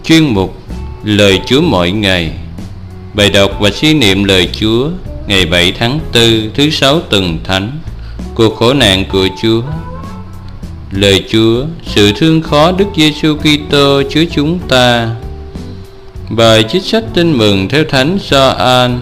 Chuyên mục Lời Chúa mỗi ngày. Bài đọc và suy niệm lời Chúa ngày 7 tháng 4 thứ 6 tuần Thánh. Cuộc khổ nạn của Chúa. Lời Chúa, sự thương khó Đức Giêsu Kitô Chúa chúng ta. Bài trích sách Tin mừng theo Thánh Gioan.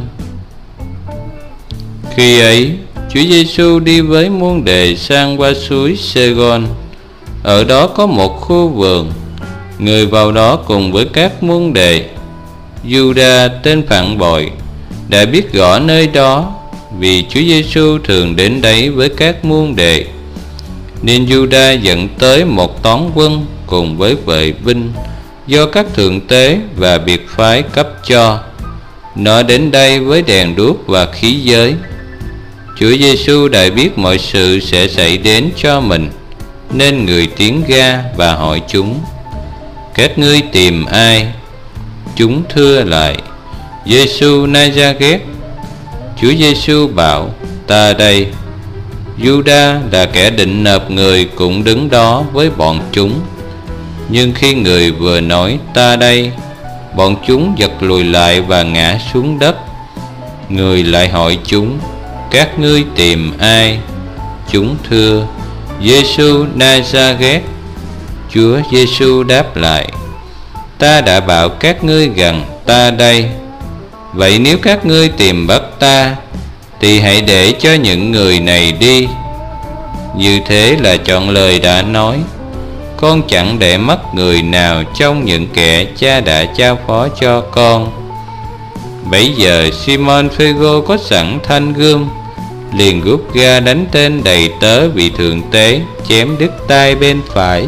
Khi ấy, Chúa Giêsu đi với môn đệ sang qua suối Sê-gôn. Ở đó có một khu vườn. Người vào đó cùng với các môn đệ. Giuđa tên phản bội đã biết rõ nơi đó, vì Chúa Giêsu thường đến đấy với các môn đệ. Nên Giuđa dẫn tới một toán quân cùng với vệ binh do các thượng tế và biệt phái cấp cho. Nó đến đây với đèn đuốc và khí giới. Chúa Giêsu đã biết mọi sự sẽ xảy đến cho mình, nên người tiến ra và hỏi chúng: các ngươi tìm ai? Chúng thưa lại: Giêsu Na-za-rét. Chúa Giêsu bảo: ta đây. Giuđa là kẻ định nộp người cũng đứng đó với bọn chúng. Nhưng khi người vừa nói ta đây, bọn chúng giật lùi lại và ngã xuống đất. Người lại hỏi chúng: các ngươi tìm ai? Chúng thưa: Giêsu Na-za-rét. Chúa Giêsu đáp lại: ta đã bảo các ngươi rằng ta đây. Vậy nếu các ngươi tìm bắt ta, thì hãy để cho những người này đi. Như thế là trọn lời đã nói: con chẳng để mất người nào trong những kẻ cha đã trao phó cho con. Bấy giờ Simon Phêrô có sẵn thanh gươm, liền rút ra đánh tên đầy tớ bị thượng tế, chém đứt tay bên phải.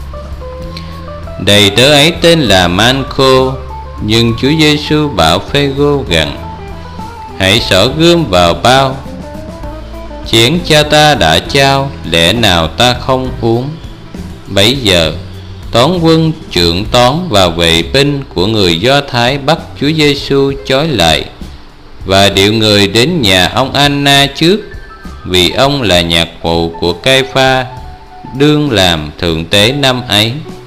Đầy tớ ấy tên là Manco. Nhưng Chúa Giêsu bảo Phêrô rằng: hãy xỏ gươm vào bao. Chén cha ta đã trao, lẽ nào ta không uống? Bấy giờ toán quân, trưởng toán và vệ binh của người Do Thái bắt Chúa Giêsu trói lại và điệu người đến nhà ông Anna trước, vì ông là nhạc phụ của Cai-pha, đương làm thượng tế năm ấy.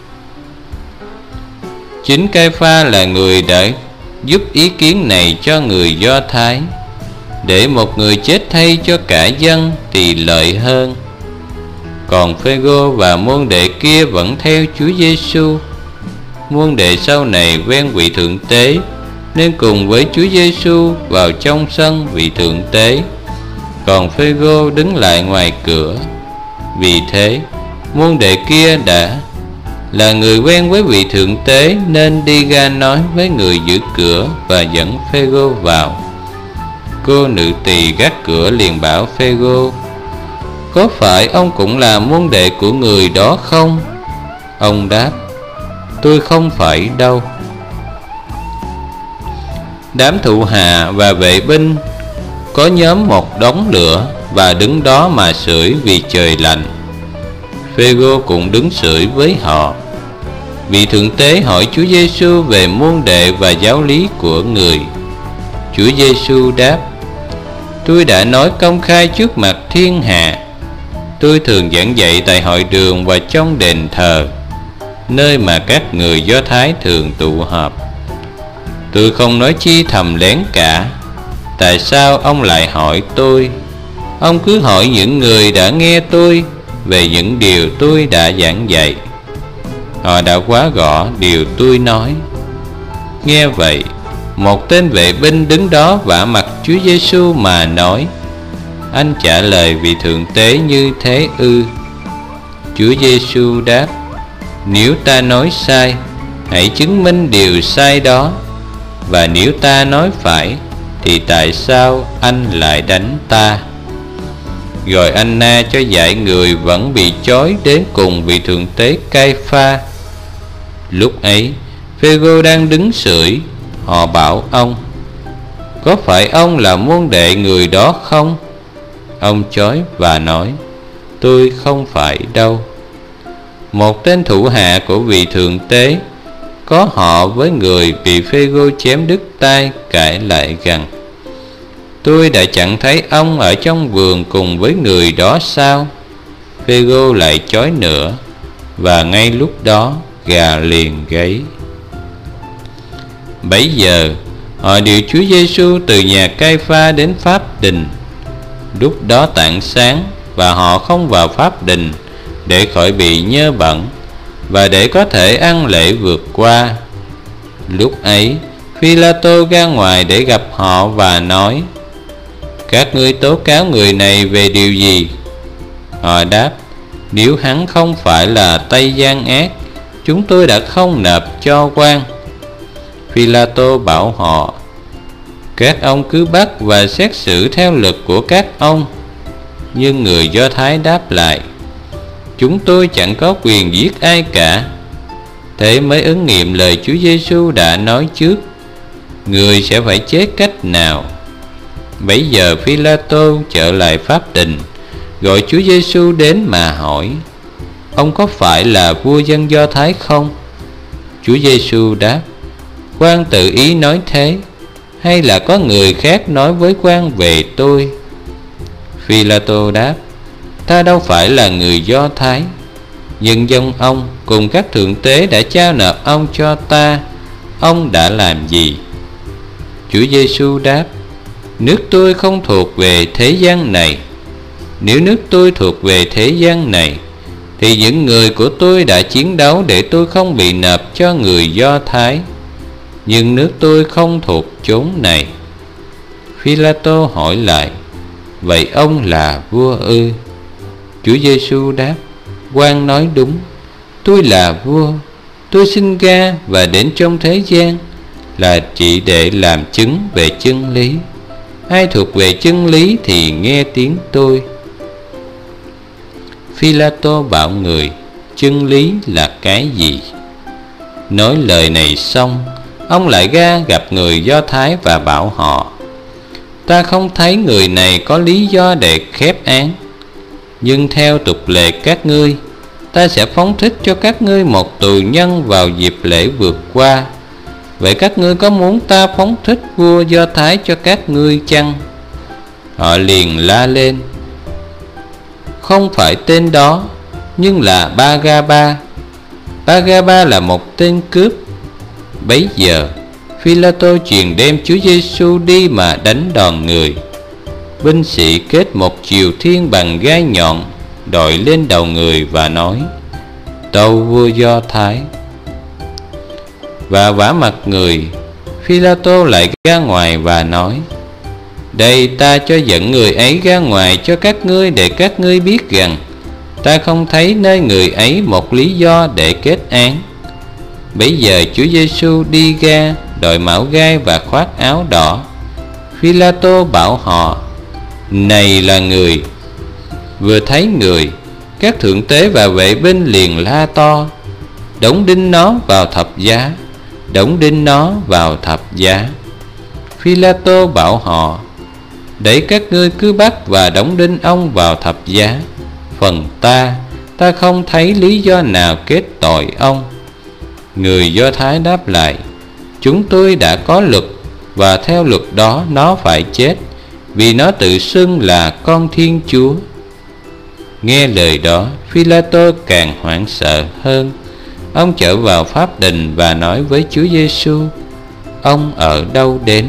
Chính Cai-pha là người đã giúp ý kiến này cho người Do Thái, để một người chết thay cho cả dân thì lợi hơn. Còn Phêrô và môn đệ kia vẫn theo Chúa Giêsu. Môn đệ sau này quen vị thượng tế, nên cùng với Chúa Giêsu vào trong sân vị thượng tế. Còn Phêrô đứng lại ngoài cửa. Vì thế môn đệ kia đã là người quen với vị thượng tế, nên đi ra nói với người giữ cửa và dẫn Phêrô vào. Cô nữ tỳ gác cửa liền bảo Phêrô: có phải ông cũng là môn đệ của người đó không? Ông đáp: tôi không phải đâu. Đám thủ hạ và vệ binh có nhóm một đống lửa và đứng đó mà sưởi vì trời lạnh. Phêrô cũng đứng sưởi với họ. Vị thượng tế hỏi Chúa Giêsu về môn đệ và giáo lý của người. Chúa Giêsu đáp: tôi đã nói công khai trước mặt thiên hạ. Tôi thường giảng dạy tại hội đường và trong đền thờ, nơi mà các người Do Thái thường tụ họp. Tôi không nói chi thầm lén cả. Tại sao ông lại hỏi tôi? Ông cứ hỏi những người đã nghe tôi về những điều tôi đã giảng dạy. Họ đã quá rõ điều tôi nói. Nghe vậy, một tên vệ binh đứng đó vả mặt Chúa Giêsu mà nói: anh trả lời vị thượng tế như thế ư? Chúa Giêsu đáp: nếu ta nói sai, hãy chứng minh điều sai đó. Và nếu ta nói phải, thì tại sao anh lại đánh ta? Rồi Anna cho dạy người vẫn bị trói đến cùng vị thượng tế Cai-pha. Lúc ấy Phêrô đang đứng sưởi. Họ bảo ông: có phải ông là môn đệ người đó không? Ông chối và nói: tôi không phải đâu. Một tên thủ hạ của vị thượng tế có họ với người bị Phêrô chém đứt tay cãi lại rằng: tôi đã chẳng thấy ông ở trong vườn cùng với người đó sao? Phêrô lại chối nữa, và ngay lúc đó gà liền gáy. Bấy giờ họ điều Chúa Giêsu từ nhà Cai-pha đến pháp đình. Lúc đó tảng sáng, và họ không vào pháp đình để khỏi bị nhơ bẩn, và để có thể ăn lễ vượt qua. Lúc ấy Phi-la-tô ra ngoài để gặp họ và nói: Các ngươi tố cáo người này về điều gì? Họ đáp: Nếu hắn không phải là tay gian ác, chúng tôi đã không nộp cho quan. Phi-la-tô bảo họ: Các ông cứ bắt và xét xử theo luật của các ông. Nhưng người Do Thái đáp lại: Chúng tôi chẳng có quyền giết ai cả. Thế mới ứng nghiệm lời Chúa Giêsu đã nói trước: Người sẽ phải chết cách nào? Bấy giờ Phi-la-tô trở lại pháp đình, gọi Chúa Giêsu đến mà hỏi: Ông có phải là vua dân Do Thái không? Chúa Giêsu đáp: Quan tự ý nói thế, hay là có người khác nói với quan về tôi? Phi-la-tô đáp: Ta đâu phải là người Do Thái, nhưng dòng ông cùng các thượng tế đã trao nộp ông cho ta. Ông đã làm gì? Chúa Giêsu đáp: Nước tôi không thuộc về thế gian này. Nếu nước tôi thuộc về thế gian này, thì những người của tôi đã chiến đấu để tôi không bị nộp cho người Do Thái. Nhưng nước tôi không thuộc chốn này. Phi-la-tô hỏi lại: Vậy ông là vua ư? Chúa Giêsu đáp: Quan nói đúng, tôi là vua. Tôi sinh ra và đến trong thế gian là chỉ để làm chứng về chân lý. Ai thuộc về chân lý thì nghe tiếng tôi. Phi-la-tô bảo người: Chân lý là cái gì? Nói lời này xong, ông lại ra gặp người Do Thái và bảo họ: Ta không thấy người này có lý do để khép án. Nhưng theo tục lệ các ngươi, ta sẽ phóng thích cho các ngươi một tù nhân vào dịp lễ vượt qua. Vậy các ngươi có muốn ta phóng thích vua Do Thái cho các ngươi chăng? Họ liền la lên: Không phải tên đó, nhưng là Ba-ga-ba. Ba-ga-ba là một tên cướp. Bấy giờ Phi-la-tô truyền đem Chúa Giêsu đi mà đánh đòn người. Binh sĩ kết một chiều thiên bằng gai nhọn đội lên đầu người và nói: Tâu vua Do Thái. Và vả mặt người, Phi-la-tô lại ra ngoài và nói: Đây, ta cho dẫn người ấy ra ngoài cho các ngươi, để các ngươi biết rằng ta không thấy nơi người ấy một lý do để kết án. Bấy giờ Chúa Giêsu đi ra, đội mão gai và khoác áo đỏ. Phi-la-tô bảo họ: Này là người. Vừa thấy người, các thượng tế và vệ binh liền la to: Đóng đinh nó vào thập giá, đóng đinh nó vào thập giá. Phi-la-tô bảo họ: Để các ngươi cứ bắt và đóng đinh ông vào thập giá. Phần ta không thấy lý do nào kết tội ông. Người Do Thái đáp lại: Chúng tôi đã có luật, và theo luật đó nó phải chết, vì nó tự xưng là con Thiên Chúa. Nghe lời đó, Phi-la-tô càng hoảng sợ hơn. Ông trở vào pháp đình và nói với Chúa Giêsu: Ông ở đâu đến?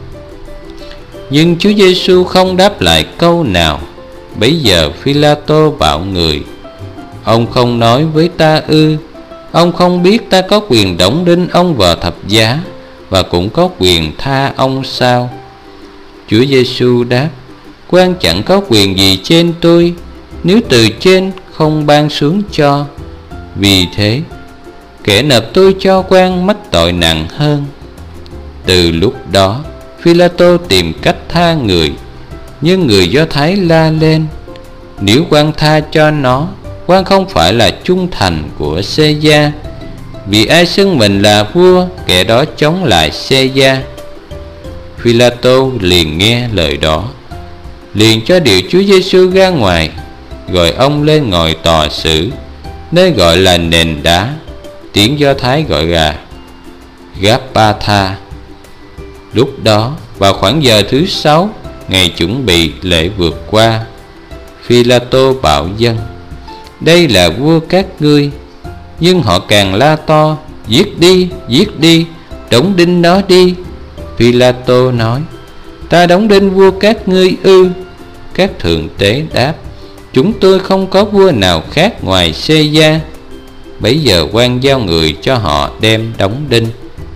Nhưng Chúa Giêsu không đáp lại câu nào. Bấy giờ Phi-la-tô bảo người: Ông không nói với ta ư? Ông không biết ta có quyền đóng đinh ông vào thập giá, và cũng có quyền tha ông sao? Chúa Giêsu đáp: Quan chẳng có quyền gì trên tôi, nếu từ trên không ban xuống cho. Vì thế kẻ nộp tôi cho quan mắc tội nặng hơn. Từ lúc đó Phi-la-tô tìm cách tha người. Nhưng người Do Thái la lên: Nếu quan tha cho nó, quan không phải là trung thành của Xê-gia. Vì ai xưng mình là vua, kẻ đó chống lại Xê-gia. Phi-la-tô liền nghe lời đó, liền cho điều Chúa Giêsu ra ngoài, gọi ông lên ngồi tòa xử, nơi gọi là nền đá, tiếng Do Thái gọi là Gáp-ba-tha. Lúc đó vào khoảng giờ thứ 6, ngày chuẩn bị lễ vượt qua, Phi-la-tô bảo dân: Đây là vua các ngươi. Nhưng họ càng la to: Giết đi, giết đi, đóng đinh nó đi. Phi-la-tô nói: Ta đóng đinh vua các ngươi ư? Các thượng tế đáp: Chúng tôi không có vua nào khác ngoài Sê-gia. Bấy giờ quan giao người cho họ đem đóng đinh.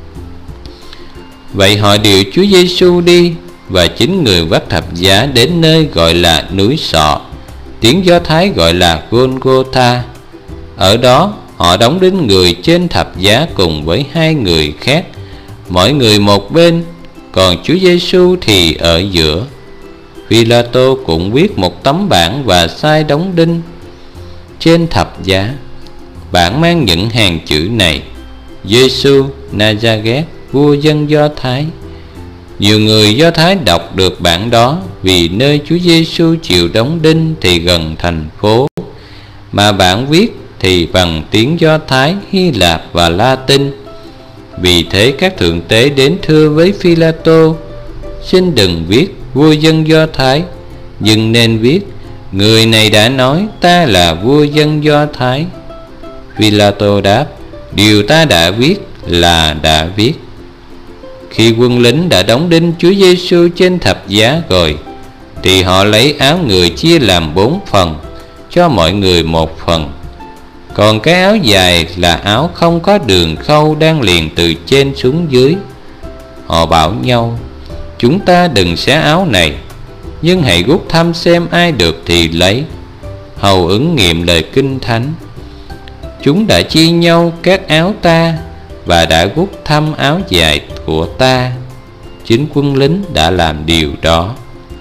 Vậy họ điều Chúa Giêsu đi, và chính người vác thập giá đến nơi gọi là núi Sọ, tiếng Do Thái gọi là Gôn-gô-tha. Ở đó họ đóng đinh người trên thập giá cùng với 2 người khác, mỗi người một bên, còn Chúa Giêsu thì ở giữa. Phi-la-tô cũng viết một tấm bảng và sai đóng đinh trên thập giá. Bảng mang những hàng chữ này: Giêsu Na-za-rét, vua dân Do Thái. Nhiều người Do Thái đọc được bảng đó, vì nơi Chúa Giêsu chịu đóng đinh thì gần thành phố, mà bảng viết thì bằng tiếng Do Thái, Hy Lạp và La-tinh. Vì thế các thượng tế đến thưa với Phi-la-tô: Xin đừng viết vua dân Do Thái, nhưng nên viết: Người này đã nói ta là vua dân Do Thái. Phi-la-tô đáp: Điều ta đã viết là đã viết. Khi quân lính đã đóng đinh Chúa Giêsu trên thập giá rồi, thì họ lấy áo người chia làm 4 phần, cho mọi người 1 phần. Còn cái áo dài là áo không có đường khâu đang liền từ trên xuống dưới. Họ bảo nhau: Chúng ta đừng xé áo này, nhưng hãy rút thăm xem ai được thì lấy, hầu ứng nghiệm lời Kinh Thánh. Chúng đã chia nhau các áo ta, và đã rút thăm áo dài của ta. Chính quân lính đã làm điều đó.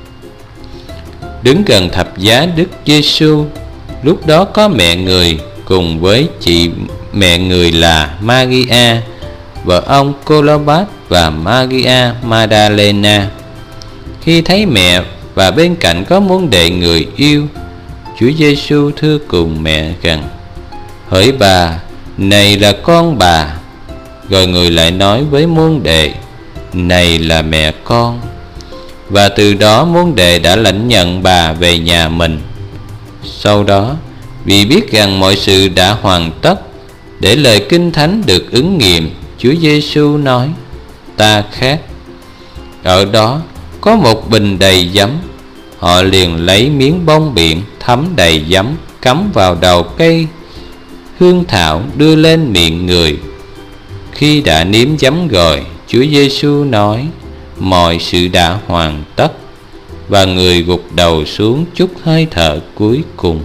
Đứng gần thập giá Đức Giêsu, lúc đó có mẹ người cùng với chị mẹ người là Maria, vợ ông Colopas, và Maria Magdalena. Khi thấy mẹ và bên cạnh có môn đệ người yêu, Chúa Giêsu thưa cùng mẹ rằng: Hỡi bà, này là con bà. Rồi người lại nói với môn đệ: Này là mẹ con. Và từ đó môn đệ đã lãnh nhận bà về nhà mình. Sau đó, vì biết rằng mọi sự đã hoàn tất, để lời Kinh Thánh được ứng nghiệm, Chúa Giêsu nói: Ta khát. Ở đó có một bình đầy giấm. Họ liền lấy miếng bông biển thấm đầy giấm, cắm vào đầu cây hương thảo, đưa lên miệng người. Khi đã nếm giấm rồi, Chúa Giêsu nói: Mọi sự đã hoàn tất. Và người gục đầu xuống chút hơi thở cuối cùng.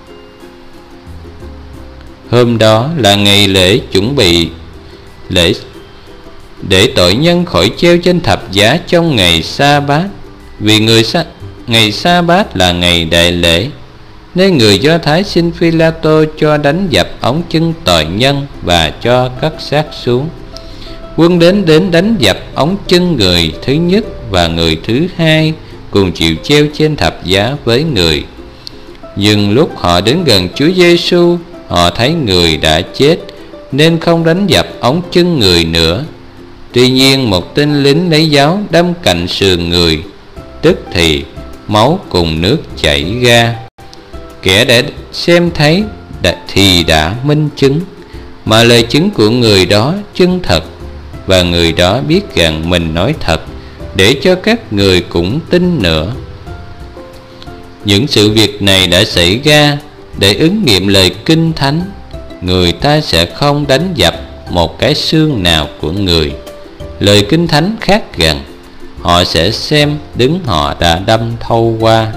Hôm đó là ngày lễ chuẩn bị lễ để tội nhân khỏi treo trên thập giá trong ngày Sa-bát. Vì ngày Sa-bát là ngày đại lễ, nên người Do Thái xin Phi-la-tô cho đánh dập ống chân tội nhân và cho cất xác xuống. Quân đến đánh dập ống chân người thứ nhất và người thứ hai, cùng chịu treo trên thập giá với người. Nhưng lúc họ đến gần Chúa Giêsu, họ thấy người đã chết, nên không đánh dập ống chân người nữa. Tuy nhiên một tên lính lấy giáo đâm cạnh sườn người, tức thì máu cùng nước chảy ra. Kẻ đã xem thấy thì đã minh chứng, mà lời chứng của người đó chân thật, và người đó biết rằng mình nói thật, để cho các người cũng tin nữa. Những sự việc này đã xảy ra để ứng nghiệm lời Kinh Thánh: Người ta sẽ không đánh dập một cái xương nào của người. Lời Kinh Thánh khác rằng: Họ sẽ xem đứng họ đã đâm thâu qua.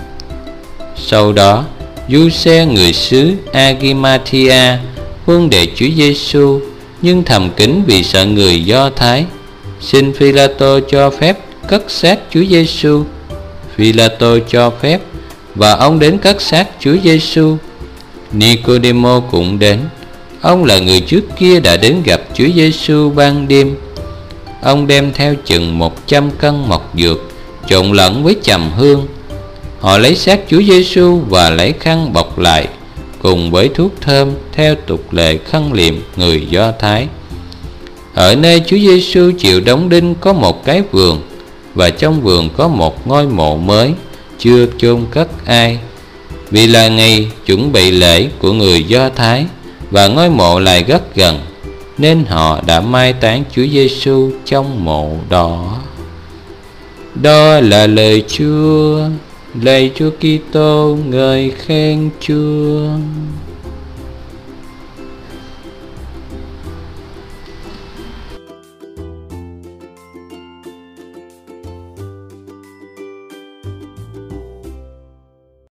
Sau đó, Giuse người xứ Arimathea, huynh đệ Chúa Giêsu, nhưng thầm kín vì sợ người Do Thái, xin Phi-la-tô cho phép cất xác Chúa Giêsu. Phi-la-tô cho phép, và ông đến cất xác Chúa Giêsu. Nicôđêmô cũng đến. Ông là người trước kia đã đến gặp Chúa Giêsu ban đêm. Ông đem theo chừng 100 cân mộc dược trộn lẫn với trầm hương. Họ lấy xác Chúa Giêsu và lấy khăn bọc lại, cùng với thuốc thơm theo tục lệ khâm liệm người Do Thái. Ở nơi Chúa Giêsu chịu đóng đinh có một cái vườn, và trong vườn có một ngôi mộ mới, chưa chôn cất ai. Vì là ngày chuẩn bị lễ của người Do Thái, và ngôi mộ lại rất gần. nên họ đã mai táng Chúa Giêsu trong mộ đó. Đó là lời Chúa. Lạy Chúa Kitô, ngợi khen Chúa.